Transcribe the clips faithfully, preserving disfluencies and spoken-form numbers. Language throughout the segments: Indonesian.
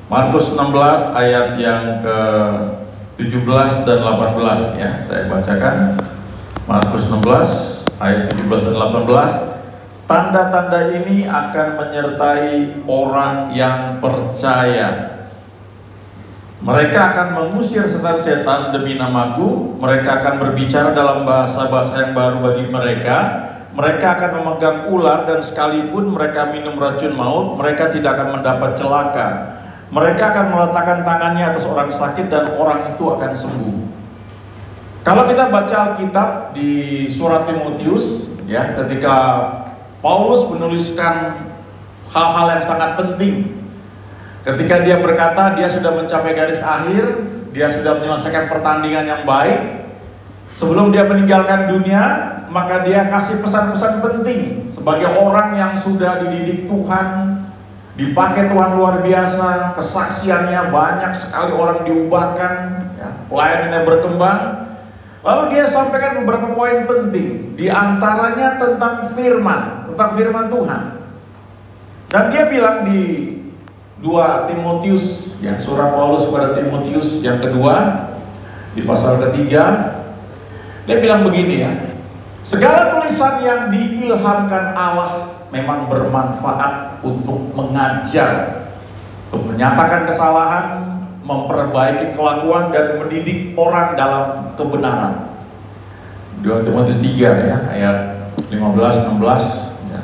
Markus enam belas ayat yang ke tujuh belas dan delapan belas ya, saya bacakan. Markus enam belas ayat tujuh belas dan delapan belas. Tanda-tanda ini akan menyertai orang yang percaya. Mereka akan mengusir setan-setan demi namaku. Mereka akan berbicara dalam bahasa-bahasa yang baru bagi mereka. Mereka akan memegang ular, dan sekalipun mereka minum racun maut, mereka tidak akan mendapat celaka. Mereka akan meletakkan tangannya atas orang sakit dan orang itu akan sembuh. Kalau kita baca Alkitab di surat Timotius, ya, ketika Paulus menuliskan hal-hal yang sangat penting, ketika dia berkata dia sudah mencapai garis akhir, dia sudah menyelesaikan pertandingan yang baik, sebelum dia meninggalkan dunia, maka dia kasih pesan-pesan penting sebagai orang yang sudah dididik Tuhan, dipakai Tuhan luar biasa, kesaksiannya banyak sekali, orang diubahkan, ya, pelayanannya berkembang. Lalu dia sampaikan beberapa poin penting, diantaranya tentang firman, tentang firman Tuhan. Dan dia bilang di dua Timotius, ya, surat Paulus kepada Timotius yang kedua, di pasal ketiga, dia bilang begini ya, segala tulisan yang diilhamkan Allah memang bermanfaat untuk mengajar, untuk menyatakan kesalahan, memperbaiki kelakuan, dan mendidik orang dalam kebenaran. dua Timotius tiga ya, ayat lima belas enam belas ya.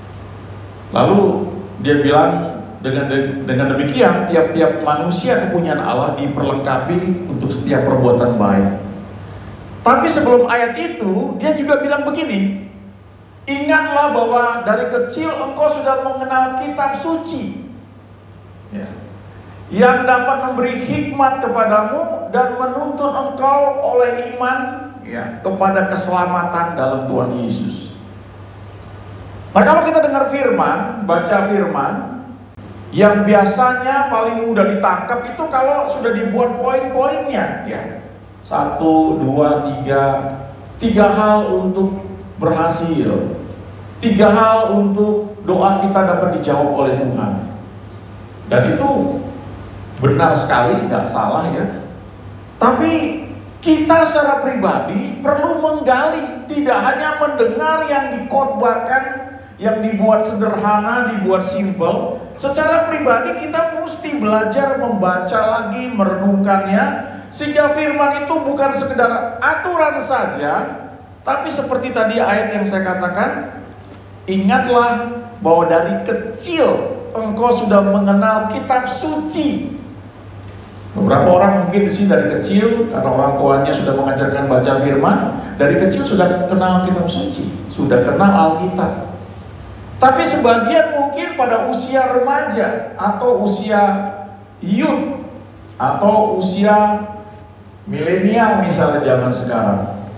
Lalu dia bilang, dengan dengan demikian tiap-tiap manusia kepunyaan Allah diperlengkapi untuk setiap perbuatan baik. Tapi sebelum ayat itu, dia juga bilang begini, ingatlah bahwa dari kecil engkau sudah mengenal kitab suci, ya, yang dapat memberi hikmat kepadamu dan menuntun engkau oleh iman, ya, kepada keselamatan dalam Tuhan Yesus. Nah, kalau kita dengar firman, baca firman, yang biasanya paling mudah ditangkap itu kalau sudah dibuat poin-poinnya, ya. Satu, dua, tiga, tiga hal untuk berhasil, tiga hal untuk doa kita dapat dijawab oleh Tuhan. Dan itu benar sekali, nggak salah ya. Tapi kita secara pribadi perlu menggali, tidak hanya mendengar yang dikhotbahkan, yang dibuat sederhana, dibuat simple. Secara pribadi kita mesti belajar membaca lagi, merenungkannya, sehingga firman itu bukan sekedar aturan saja, tapi seperti tadi ayat yang saya katakan, ingatlah bahwa dari kecil engkau sudah mengenal kitab suci. Beberapa orang mungkin di sini dari kecil, karena orang tuanya sudah mengajarkan baca firman, dari kecil sudah kenal kitab suci, sudah kenal Alkitab. Tapi sebagian mungkin pada usia remaja atau usia youth atau usia milenial misalnya zaman sekarang,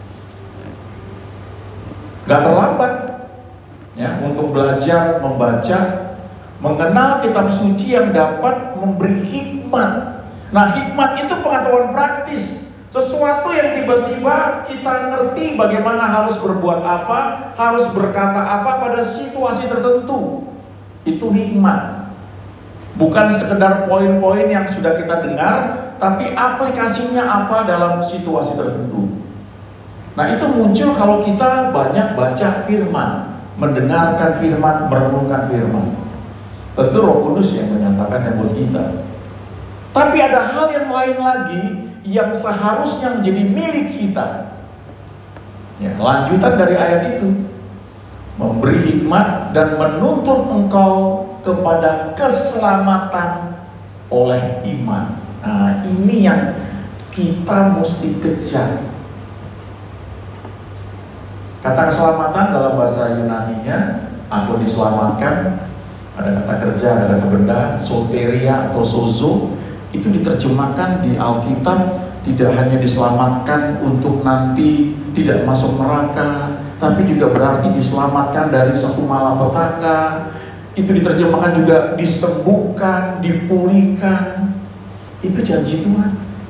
gak terlambat ya untuk belajar membaca, mengenal kitab suci yang dapat memberi hikmat. Nah, hikmat itu pengetahuan praktis, sesuatu yang tiba-tiba kita ngerti bagaimana harus berbuat apa, harus berkata apa pada situasi tertentu. Itu hikmat. Bukan sekedar poin-poin yang sudah kita dengar, tapi aplikasinya apa dalam situasi tertentu. Nah, itu muncul kalau kita banyak baca firman, mendengarkan firman, merenungkan firman. Tentu Roh Kudus yang menyatakannya buat kita. Tapi ada hal yang lain lagi yang seharusnya menjadi milik kita. Ya, lanjutan dari ayat itu, memberi hikmat dan menuntun engkau kepada keselamatan oleh iman. Nah, ini yang kita mesti kejar. Kata keselamatan dalam bahasa Yunani-nya, aku diselamatkan, ada kata kerja, ada kata benda, soteria atau sozo. Itu diterjemahkan di Alkitab tidak hanya diselamatkan untuk nanti tidak masuk neraka, tapi juga berarti diselamatkan dari satu malapetaka. Itu diterjemahkan juga disembuhkan, dipulihkan. Itu janji Tuhan.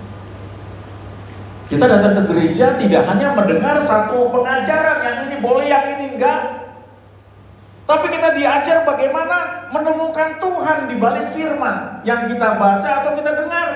Kita datang ke gereja tidak hanya mendengar satu pengajaran, yang ini boleh, yang ini enggak, tapi kita diajar bagaimana adalah menemukan Tuhan di balik firman yang kita baca atau kita dengar.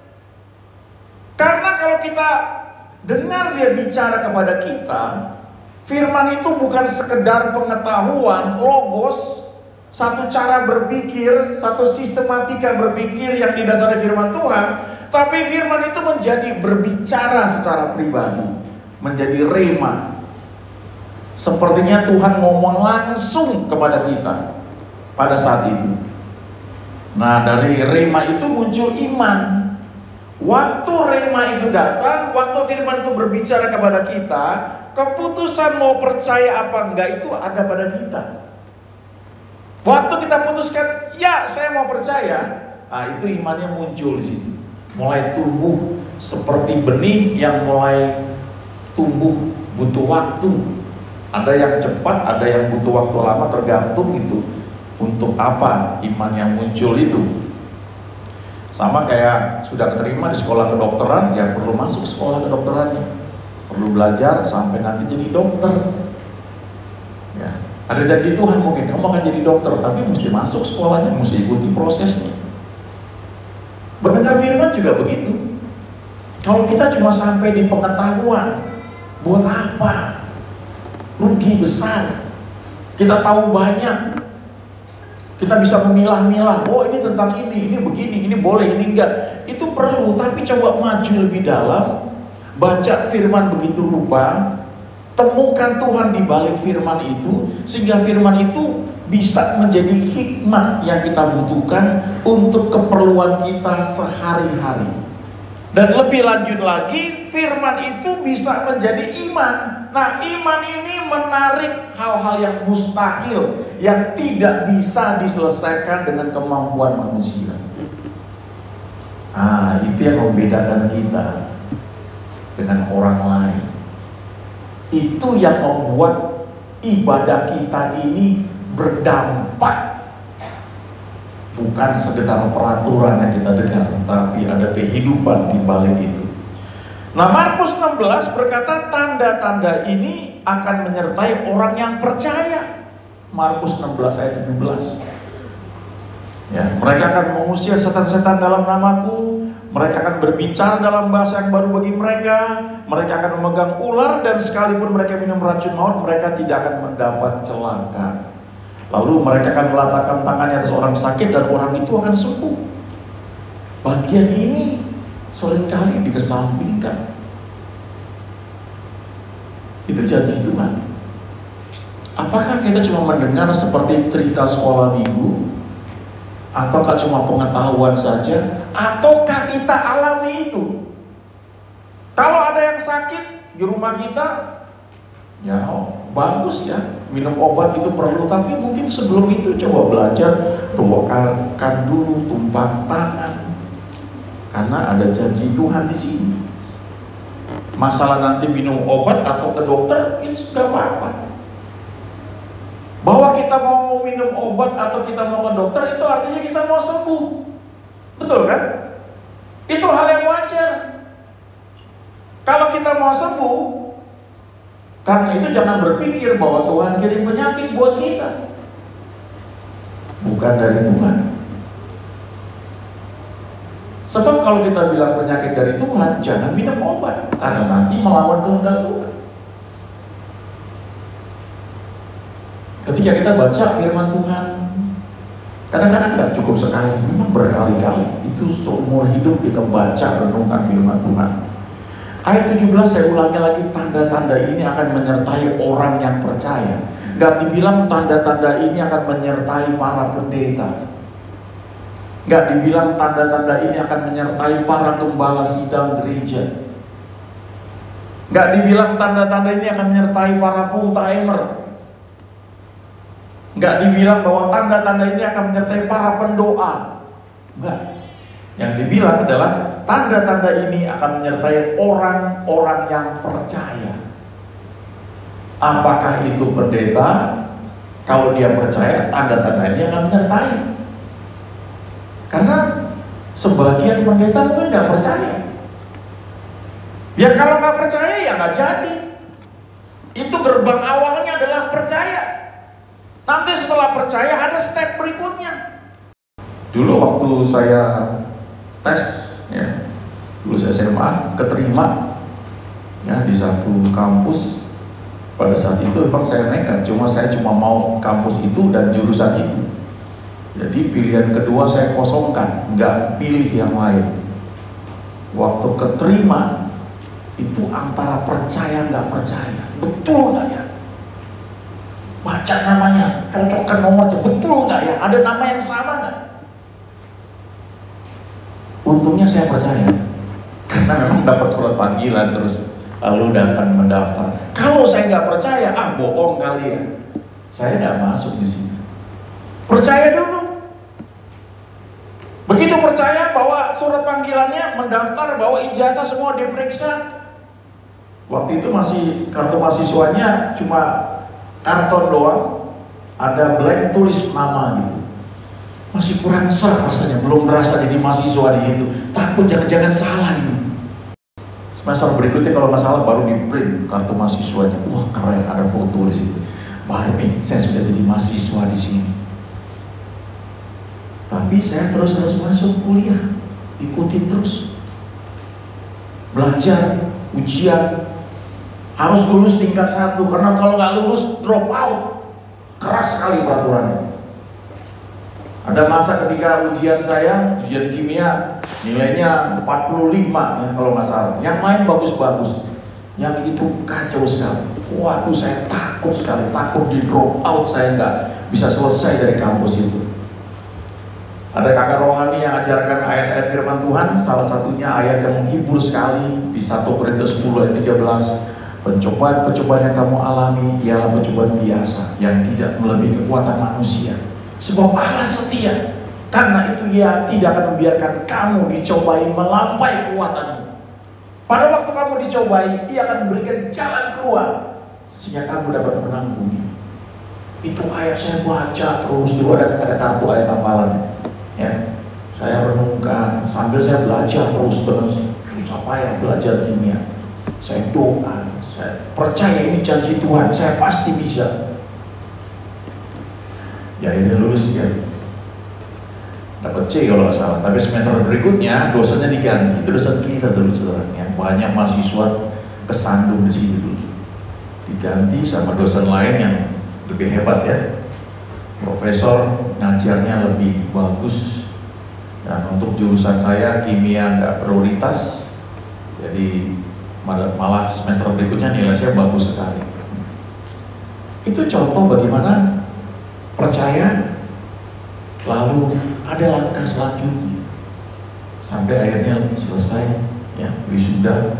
Karena kalau kita dengar dia bicara kepada kita, firman itu bukan sekedar pengetahuan, logos, satu cara berpikir, satu sistematika berpikir yang didasari firman Tuhan, tapi firman itu menjadi berbicara secara pribadi, menjadi rema. Sepertinya Tuhan ngomong langsung kepada kita pada saat itu. Nah, dari rema itu muncul iman. Waktu rema itu datang, waktu firman itu berbicara kepada kita, keputusan mau percaya apa enggak itu ada pada kita. Waktu kita putuskan, ya saya mau percaya, nah itu imannya muncul di situ. Mulai tumbuh seperti benih yang mulai tumbuh butuh waktu. Ada yang cepat, ada yang butuh waktu lama, tergantung itu untuk apa iman yang muncul itu. Sama kayak sudah keterima di sekolah kedokteran, ya perlu masuk sekolah kedokterannya, perlu belajar sampai nanti jadi dokter. Ya, ada janji Tuhan mungkin kamu akan jadi dokter, tapi mesti masuk sekolahnya, mesti ikuti prosesnya. Mendengar firman juga begitu. Kalau kita cuma sampai di pengetahuan, buat apa? Rugi besar. Kita tahu banyak, kita bisa memilah-milah, oh ini tentang ini, ini begini, ini boleh, ini enggak. Itu perlu, tapi coba maju lebih dalam, baca firman begitu rupa, temukan Tuhan di balik firman itu, sehingga firman itu bisa menjadi hikmat yang kita butuhkan untuk keperluan kita sehari-hari. Dan lebih lanjut lagi, firman itu bisa menjadi iman. Nah, iman ini menarik hal-hal yang mustahil, yang tidak bisa diselesaikan dengan kemampuan manusia. Ah, itu yang membedakan kita dengan orang lain. Itu yang membuat ibadah kita ini berdampak. Bukan sekedar peraturan yang kita dengar, tapi ada kehidupan di balik itu. Nah, Markus enam belas berkata tanda-tanda ini akan menyertai orang yang percaya. Markus enam belas ayat tujuh belas. Ya, mereka akan mengusir setan-setan dalam namaku, mereka akan berbicara dalam bahasa yang baru bagi mereka, mereka akan memegang ular, dan sekalipun mereka minum racun maut, mereka tidak akan mendapat celaka. Lalu mereka akan meletakkan tangannya atas orang sakit dan orang itu akan sembuh. Bagian ini seringkali dikesampingkan. Itu janji Tuhan. Apakah kita cuma mendengar seperti cerita sekolah minggu? Ataukah cuma pengetahuan saja? Ataukah kita alami itu? Kalau ada yang sakit di rumah kita, ya bagus ya, minum obat itu perlu, tapi mungkin sebelum itu coba belajar doakan dulu, tumpah tangan, karena ada janji Tuhan di sini. Masalah nanti minum obat atau ke dokter, itu sudah apa-apa. Bahwa kita mau minum obat atau kita mau ke dokter, itu artinya kita mau sembuh, betul kan? Itu hal yang wajar. Kalau kita mau sembuh, karena itu jangan berpikir bahwa Tuhan kirim penyakit buat kita. Bukan dari Tuhan. Sebab kalau kita bilang penyakit dari Tuhan, jangan minum obat, karena nanti melawan kehendak Tuhan. Ketika kita baca firman Tuhan, kadang-kadang tidak cukup sekali, memang berkali-kali. Itu seumur hidup kita baca renungkan firman Tuhan. Ayat tujuh belas saya ulangi lagi, tanda-tanda ini akan menyertai orang yang percaya. Gak dibilang tanda-tanda ini akan menyertai para pendeta. Gak dibilang tanda-tanda ini akan menyertai para gembala sidang gereja. Gak dibilang tanda-tanda ini akan menyertai para full timer. Gak dibilang bahwa tanda-tanda ini akan menyertai para pendoa. Enggak. Yang dibilang adalah tanda-tanda ini akan menyertai orang-orang yang percaya. Apakah itu pendeta? Kalau dia percaya, tanda-tanda ini akan menyertai. Karena sebagian pendeta mungkin nggak percaya. Ya kalau nggak percaya ya nggak jadi. Itu gerbang awalnya adalah percaya. Nanti setelah percaya ada step berikutnya. Dulu waktu saya tes, ya, lulus S M A, keterima ya di satu kampus. Pada saat itu memang saya nekat, cuma saya cuma mau kampus itu dan jurusan itu. Jadi pilihan kedua saya kosongkan, nggak pilih yang lain. Waktu keterima itu antara percaya nggak percaya, betul nggak ya? Baca namanya, cocokkan nomornya, betul nggak ya? Ada nama yang sama nggak? Untungnya saya percaya, karena memang dapat surat panggilan terus lalu datang mendaftar. Kalau saya nggak percaya, ah bohong kali ya, saya nggak masuk di situ. Percaya dulu. Begitu percaya bahwa surat panggilannya, mendaftar, bawa ijazah semua diperiksa. Waktu itu masih kartu mahasiswanya cuma karton doang, ada blank tulis nama gitu. Masih kurang ser rasanya, belum berasa jadi mahasiswa di situ. Takut jangan-jangan salah ini. Semester berikutnya kalau nggak salah baru di print kartu mahasiswanya. Wah keren, ada foto di situ. Baru nih saya sudah jadi mahasiswa di sini. Tapi saya terus terus masuk kuliah, ikutin terus, belajar, ujian, harus lulus tingkat satu karena kalau nggak lulus drop out. Keras sekali peraturannya. Ada masa ketika ujian saya, ujian kimia, nilainya empat puluh lima ya kalau nggak salah. Yang lain bagus-bagus, yang itu kacau sekali. Waduh saya takut sekali, takut di drop out, saya nggak bisa selesai dari kampus itu. Ada kakak rohani yang ajarkan ayat-ayat firman Tuhan, salah satunya ayat yang menghibur sekali di satu Korintus sepuluh ayat tiga belas. Pencobaan-pencobaan yang kamu alami ialah pencobaan biasa yang tidak melebihi kekuatan manusia. Sebab Allah setia, karena itu Ia tidak akan membiarkan kamu dicobai melampaui kekuatanmu. Pada waktu kamu dicobai, Ia akan memberikan jalan keluar sehingga kamu dapat menanggung. Itu ayat saya baca terus, dulu ada, ada kartu ayat hafalan. Ya, saya renungkan sambil saya belajar terus dengan susah payah belajar kimia. Saya doa, saya percaya ini janji Tuhan, saya pasti bisa. Ya ini lulus ya, dapat C kalau nggak salah. Tapi semester berikutnya dosanya diganti. Itu dosen kita dulu saudara. Yang banyak mahasiswa kesandung di sini dulu. Diganti sama dosen lain yang lebih hebat ya. Profesor ngajarnya lebih bagus. Dan untuk jurusan saya kimia nggak prioritas. Jadi malah semester berikutnya nilai saya bagus sekali. Itu contoh bagaimana percaya, lalu ada langkah selanjutnya sampai akhirnya selesai ya wisuda.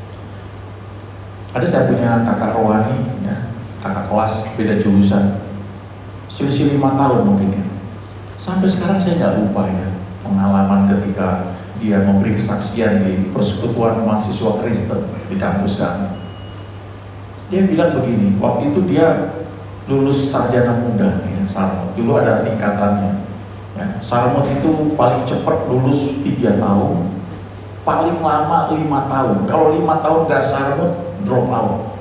Ada saya punya kakak rohani ya, kakak kelas beda jurusan, selisih lima tahun mungkin ya. Sampai sekarang saya nggak lupa ya pengalaman ketika dia memberi kesaksian di persekutuan mahasiswa Kristen di kampus kami. Dia bilang begini, waktu itu dia lulus sarjana muda ya, Sarmut. Dulu ada tingkatannya ya. Sarmut itu paling cepat lulus tiga tahun, paling lama lima tahun. Kalau lima tahun gak Sarmut, drop out.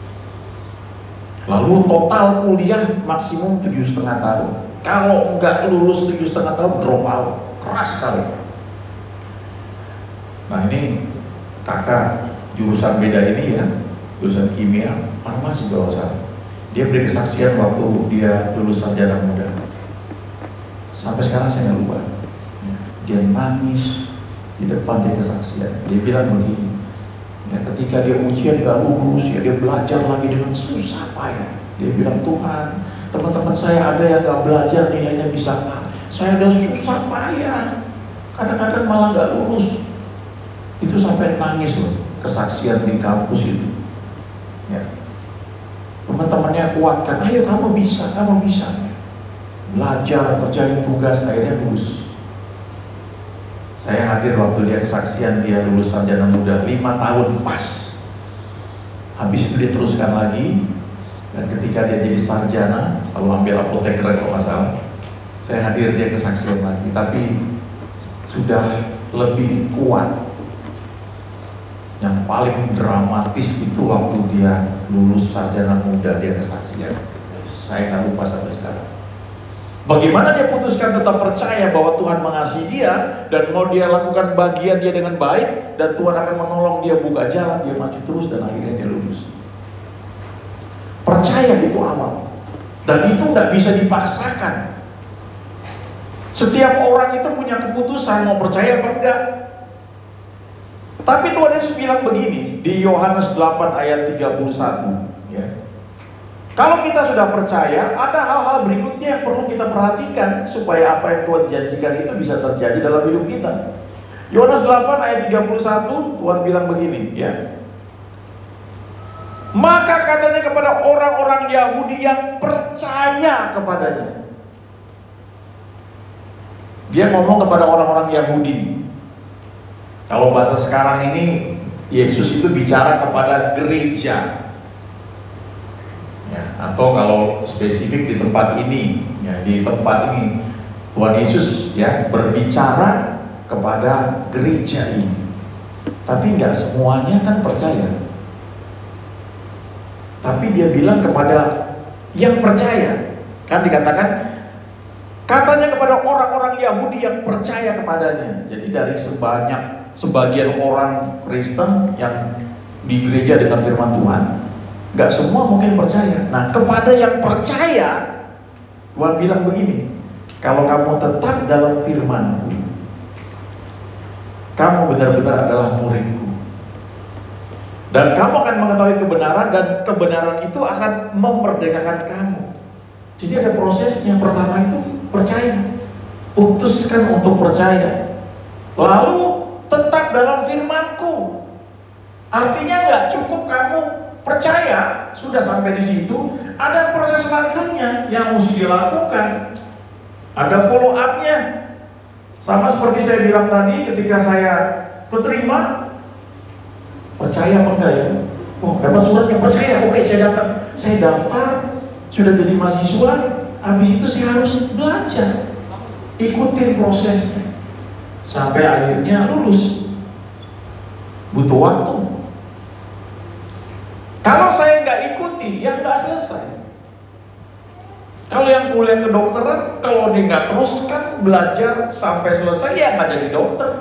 Lalu total kuliah maksimum tujuh setengah tahun. Kalau nggak lulus tujuh setengah tahun, drop out. Keras sekali. Nah ini kakak jurusan beda ini ya, jurusan kimia, farmasi bawah sana. Dia beri kesaksian waktu dia lulus sarjana muda. Sampai sekarang saya nggak lupa. Dia nangis di depan dia kesaksian. Dia bilang begini, ya, ketika dia ujian nggak lulus, ya dia belajar lagi dengan susah payah. Dia bilang, Tuhan, teman-teman saya ada yang nggak belajar nilainya bisa A. Saya udah susah payah, kadang-kadang malah nggak lulus. Itu sampai nangis loh, kesaksian di kampus itu. Ya. Teman-temannya kuatkan, ayo kamu bisa, kamu bisa. Belajar, kerjain tugas, akhirnya lulus. Saya hadir waktu dia kesaksian, dia lulus sarjana muda, lima tahun pas. Habis itu dia teruskan lagi, dan ketika dia jadi sarjana, lalu ambil apoteker kalau nggak salah, saya hadir dia kesaksian lagi, tapi sudah lebih kuat. Yang paling dramatis itu waktu dia lulus sarjana muda, dia kesaksian. Saya nggak lupa sampai sekarang. Bagaimana dia putuskan tetap percaya bahwa Tuhan mengasihi dia dan mau dia lakukan bagian dia dengan baik, dan Tuhan akan menolong dia buka jalan, dia maju terus dan akhirnya dia lulus. Percaya itu awal, dan itu nggak bisa dipaksakan. Setiap orang itu punya keputusan mau percaya apa enggak. Tapi Tuhan Yesus bilang begini di Yohanes delapan ayat tiga puluh satu, ya. Kalau kita sudah percaya, ada hal-hal berikutnya yang perlu kita perhatikan supaya apa yang Tuhan janjikan itu bisa terjadi dalam hidup kita. Yohanes delapan ayat tiga puluh satu, Tuhan bilang begini, ya. Maka katanya kepada orang-orang Yahudi yang percaya kepadanya. Dia ngomong kepada orang-orang Yahudi. Kalau bahasa sekarang ini, Yesus itu bicara kepada gereja. Ya, atau kalau spesifik di tempat ini, ya, di tempat ini Tuhan Yesus ya berbicara kepada gereja ini. Tapi nggak semuanya kan percaya. Tapi dia bilang kepada yang percaya. Kan dikatakan katanya kepada orang-orang Yahudi yang percaya kepadanya. Jadi dari sebanyak sebagian orang Kristen yang di gereja dengan firman Tuhan, nggak semua mungkin percaya. Nah, kepada yang percaya, Tuhan bilang begini, kalau kamu tetap dalam firman-Ku, kamu benar-benar adalah murid-Ku, dan kamu akan mengetahui kebenaran, dan kebenaran itu akan memerdekakan kamu. Jadi ada prosesnya. Pertama itu percaya, putuskan untuk percaya, lalu tetap dalam firman-Ku. Artinya nggak cukup kamu percaya, sudah sampai di situ, ada proses selanjutnya yang mesti dilakukan. Ada follow up-nya. Sama seperti saya bilang tadi, ketika saya keterima, percaya apa enggak ya? Oh, dapat suratnya, percaya, oke saya datang. Saya daftar, sudah jadi mahasiswa, habis itu saya harus belajar, ikutin prosesnya, sampai akhirnya lulus. Butuh waktu. Kalau saya nggak ikuti, ya nggak selesai. Kalau yang kuliah kedokteran, kalau dia nggak teruskan belajar sampai selesai, ya nggak jadi dokter.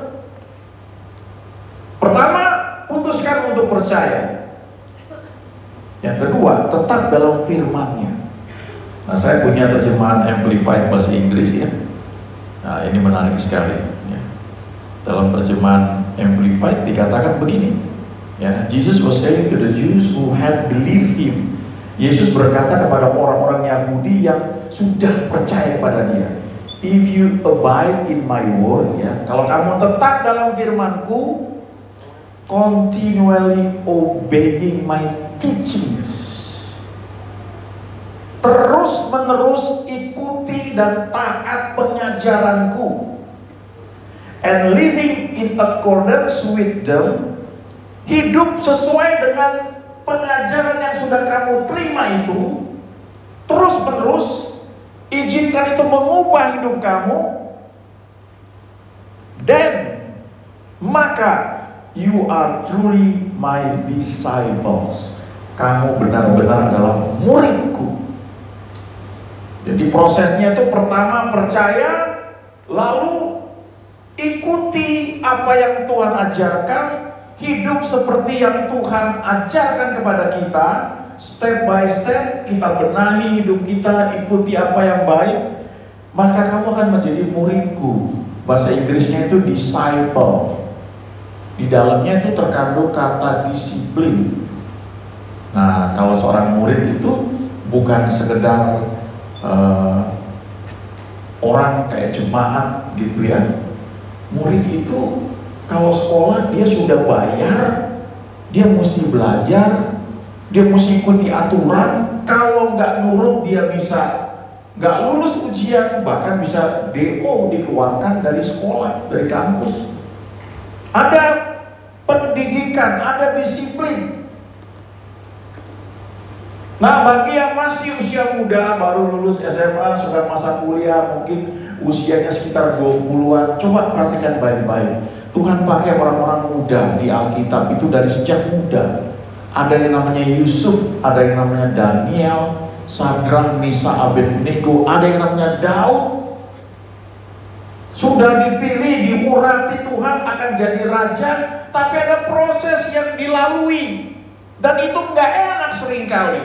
Pertama, putuskan untuk percaya. Yang kedua, tetap dalam firman-Nya. Nah, saya punya terjemahan Amplified bahasa Inggris ya. Nah, ini menarik sekali. Ya. Dalam terjemahan Amplified dikatakan begini. Ya, Jesus was saying to the Jews who had believed Him. Yesus berkata kepada orang-orang Yahudi yang sudah percaya kepada Dia, if you abide in my word, ya, kalau kamu tetap dalam firman-Ku, continually obeying my teachings, terus menerus ikuti dan taat pengajaranku, and living in accordance with them, hidup sesuai dengan pengajaran yang sudah kamu terima itu, terus menerus izinkan itu mengubah hidup kamu, dan maka you are truly my disciples. Kamu benar-benar adalah muridku. Jadi prosesnya itu pertama percaya, lalu ikuti apa yang Tuhan ajarkan, hidup seperti yang Tuhan ajarkan kepada kita, step by step kita benahi hidup kita, ikuti apa yang baik, maka kamu akan menjadi muridku. Bahasa Inggrisnya itu disciple. Di dalamnya itu terkandung kata disiplin. Nah, kalau seorang murid itu bukan sekedar uh, orang kayak jemaat gitu ya. Murid itu kalau sekolah dia sudah bayar, dia mesti belajar, dia mesti ikuti aturan. Kalau nggak nurut dia bisa nggak lulus ujian, bahkan bisa D O, dikeluarkan dari sekolah, dari kampus. Ada pendidikan, ada disiplin. Nah, bagi yang masih usia muda, baru lulus S M A, sudah masa kuliah, mungkin usianya sekitar dua puluhan, coba perhatikan baik-baik. Tuhan pakai orang-orang muda di Alkitab itu dari sejak muda. Ada yang namanya Yusuf, ada yang namanya Daniel, Sadrak, Misa, Abednego, ada yang namanya Daud. Sudah dipilih, diurapi Tuhan akan jadi raja, tapi ada proses yang dilalui. Dan itu nggak enak seringkali.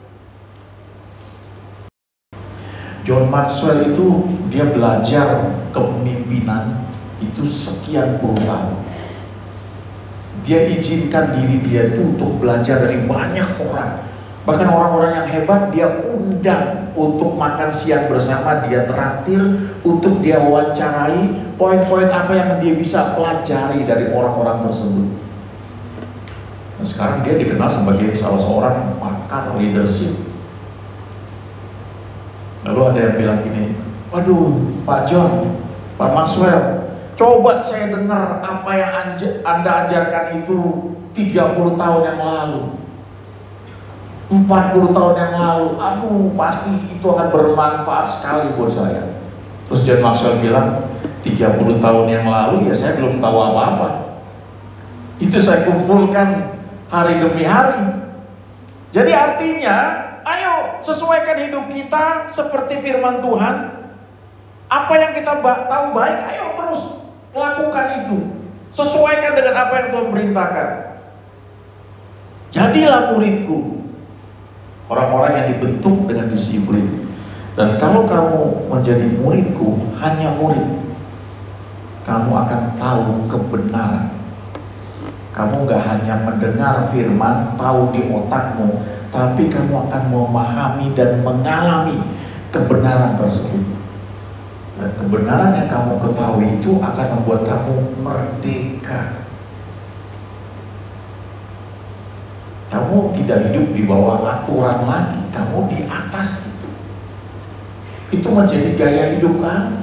John Maxwell itu dia belajar kepemimpinan itu sekian puluh tahun. Dia izinkan diri dia itu untuk belajar dari banyak orang. Bahkan orang-orang yang hebat dia undang untuk makan siang bersama, dia traktir, untuk dia wawancarai poin-poin apa yang dia bisa pelajari dari orang-orang tersebut. Nah, sekarang dia dikenal sebagai salah seorang pakar leadership. Lalu ada yang bilang gini, waduh Pak John, Pak Maxwell, coba saya dengar apa yang Anda ajarkan itu tiga puluh tahun yang lalu, empat puluh tahun yang lalu. Aduh, pasti itu akan bermanfaat sekali buat saya. Terus John Maxwell bilang, tiga puluh tahun yang lalu ya saya belum tahu apa-apa. Itu saya kumpulkan hari demi hari. Jadi artinya, ayo sesuaikan hidup kita seperti firman Tuhan. Apa yang kita tahu baik, ayo terus lakukan itu. Sesuaikan dengan apa yang Tuhan perintahkan. Jadilah muridku. Orang-orang yang dibentuk dengan disiplin. Dan kalau kamu menjadi muridku, hanya murid, kamu akan tahu kebenaran. Kamu gak hanya mendengar firman, tahu di otakmu, tapi kamu akan memahami dan mengalami kebenaran tersebut. Dan kebenaran yang kamu ketahui itu akan membuat kamu merdeka. Kamu tidak hidup di bawah aturan lagi, kamu di atas itu. Itu menjadi gaya hidup kamu.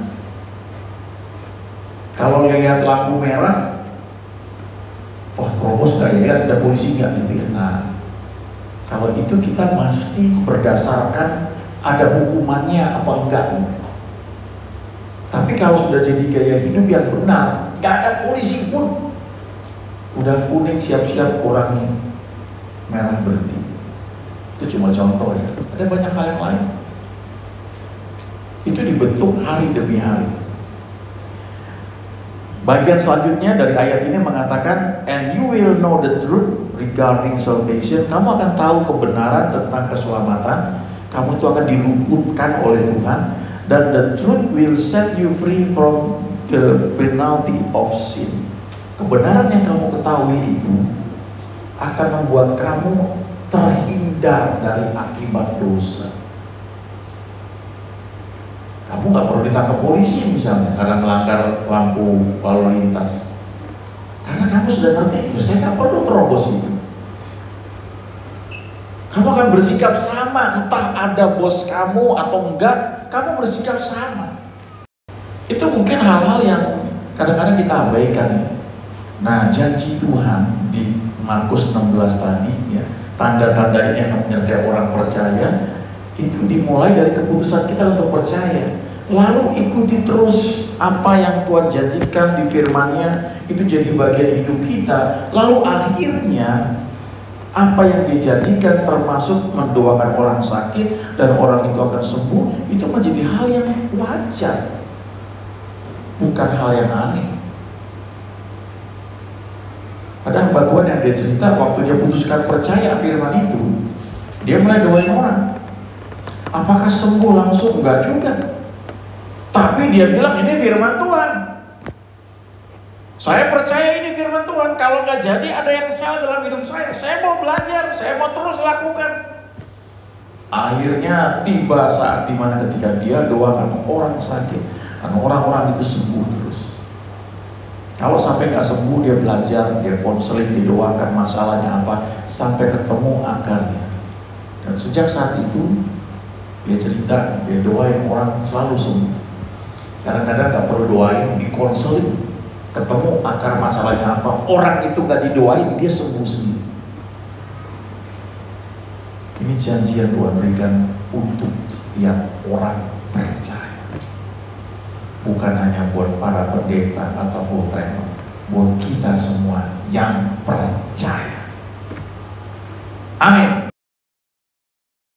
Kalau lihat lampu merah, wah terobos gak ya, ada polisi gak gitu ya. Nah, kalau itu kita mesti berdasarkan ada hukumannya apa enggak. Tapi kalau sudah jadi gaya hidup yang benar, gak ada polisi pun, udah kuning siap-siap kurangi, merah berhenti. Itu cuma contoh ya. Ada banyak hal yang lain. Itu dibentuk hari demi hari. Bagian selanjutnya dari ayat ini mengatakan, and you will know the truth regarding salvation. Kamu akan tahu kebenaran tentang keselamatan. Kamu itu akan diluputkan oleh Tuhan. Dan the truth will set you free from the penalty of sin. Kebenaran yang kamu ketahui itu akan membuat kamu terhindar dari akibat dosa. Kamu nggak perlu ditangkap polisi misalnya karena melanggar lampu lalu lintas, karena kamu sudah ngerti, saya nggak perlu terobos itu. Kamu akan bersikap sama, entah ada bos kamu atau enggak, kamu bersikap sama. Itu mungkin hal-hal yang kadang-kadang kita abaikan. Nah, janji Tuhan di Markus enam belas tadi, ya, tanda-tanda ini akan menyertai orang percaya. Itu dimulai dari keputusan kita untuk percaya. Lalu ikuti terus apa yang Tuhan janjikan di firman-Nya, itu jadi bagian hidup kita. Lalu akhirnya apa yang dijanjikan, termasuk mendoakan orang sakit dan orang itu akan sembuh, itu menjadi hal yang wajar, bukan hal yang aneh. Ada hamba Tuhan yang dia cerita, waktu dia putuskan percaya firman itu, dia mulai doain orang. Apakah sembuh langsung? Enggak juga. Tapi dia bilang ini firman Tuhan. Saya percaya ini firman Tuhan. Kalau nggak jadi ada yang salah dalam hidup saya. Saya mau belajar, saya mau terus lakukan. Akhirnya tiba saat dimana ketika dia doakan orang sakit, dan orang-orang itu sembuh terus. Kalau sampai nggak sembuh, dia belajar, dia konseling, didoakan masalahnya apa, sampai ketemu akarnya. Dan sejak saat itu dia cerita, dia doain orang selalu sembuh. Kadang-kadang gak perlu doain, dikonseling, ketemu akar masalahnya apa, orang itu gak didoain, dia sembuh sendiri. Ini janji yang Tuhan berikan untuk setiap orang percaya, bukan hanya buat para pendeta atau full time, buat kita semua yang percaya. Amin.